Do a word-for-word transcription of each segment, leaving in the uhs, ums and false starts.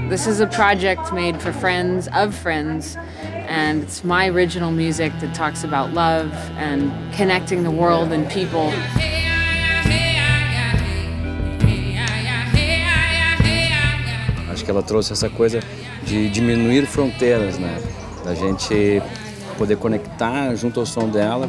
This is a project made for friends of friends, and it's my original music that talks about love and connecting the world and people. Acho que ela trouxe essa coisa de diminuir fronteiras, né? Da gente poder conectar junto ao som dela.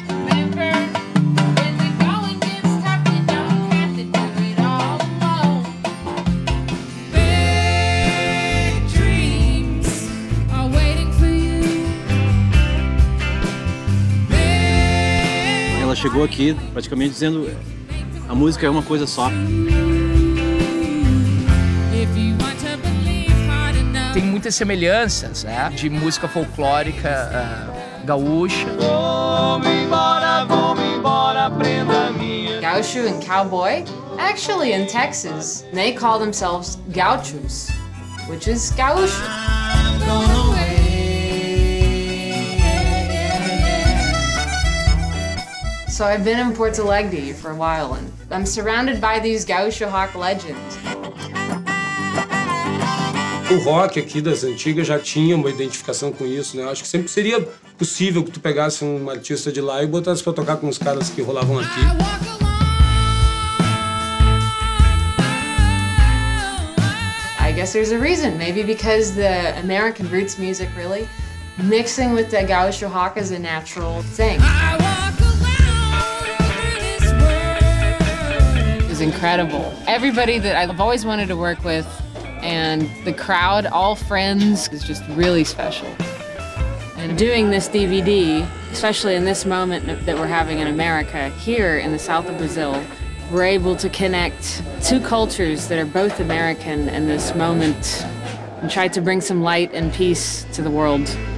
Ela chegou aqui praticamente dizendo a música é uma coisa só. Tem muitas semelhanças, né, de música folclórica uh, gaúcha. Vamos embora, vamos embora, prenda minha. Gaucho and cowboy, actually in Texas, they call themselves gauchos, which is gaúcho. So I've been in Porto Alegre for a while, and I'm surrounded by these gaucho rock legends. O rock aqui das antigas já tinha uma identificação com isso, né? Eu acho que sempre seria possível que tu pegasse um artista de lá e botasse pra tocar com os caras que rolavam aqui. I guess there's a reason. Maybe because the American roots music really mixing with the gaucho rock is a natural thing. It was incredible. Everybody that I've always wanted to work with, and the crowd, all friends, is just really special. And doing this D V D, especially in this moment that we're having in America, here in the south of Brazil, we're able to connect two cultures that are both American in this moment and try to bring some light and peace to the world.